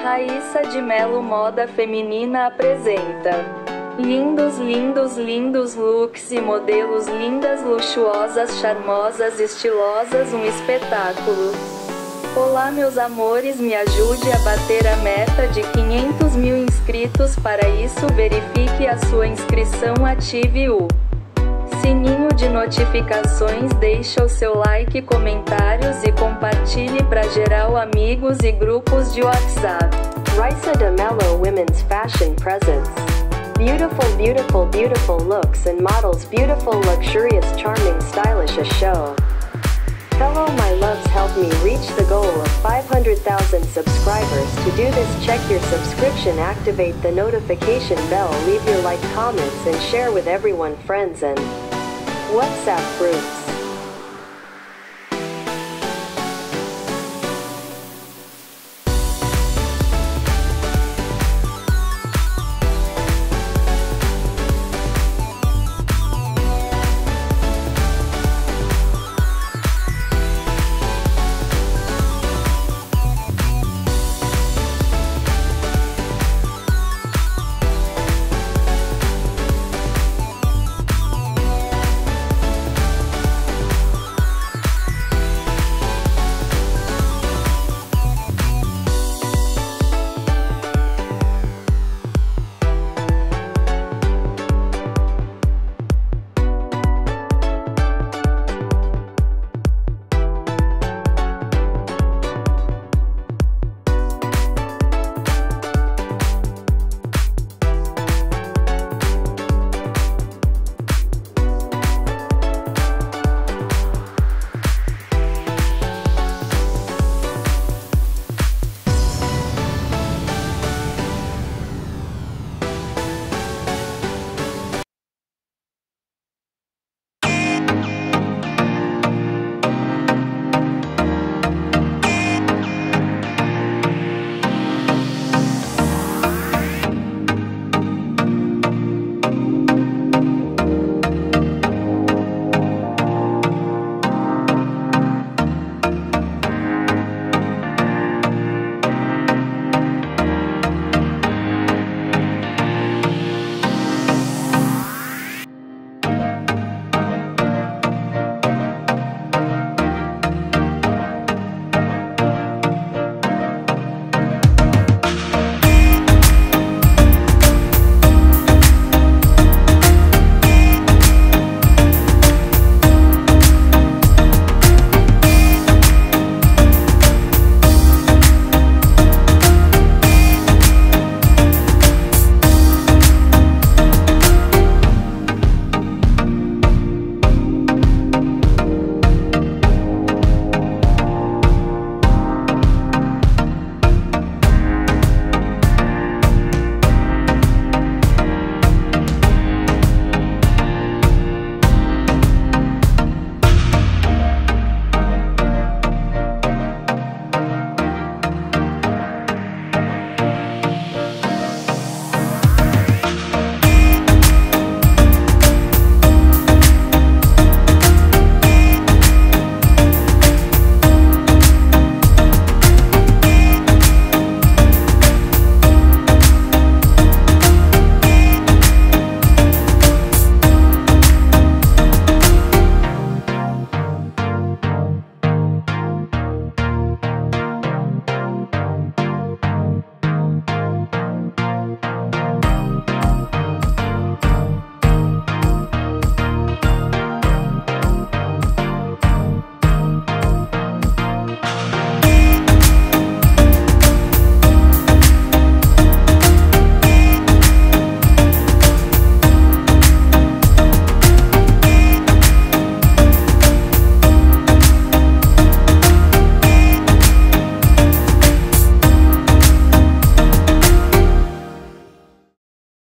Raissa de Melo Moda Feminina apresenta lindos, lindos, lindos looks e modelos lindas, luxuosas, charmosas, estilosas, um espetáculo. Olá meus amores, me ajude a bater a meta de 500 mil inscritos. Para isso verifique a sua inscrição, ative o sininho de notificações, deixe o seu like, comentários e compartilhe para geral, amigos e grupos de WhatsApp. Raissademelo Women's Fashion Presents. Beautiful, beautiful, beautiful looks and models, beautiful, luxurious, charming, stylish, a show. Hello my loves, help me reach the goal of 500,000 subscribers. To do this, check your subscription, activate the notification bell, leave your like, comments and share with everyone, friends and WhatsApp groups.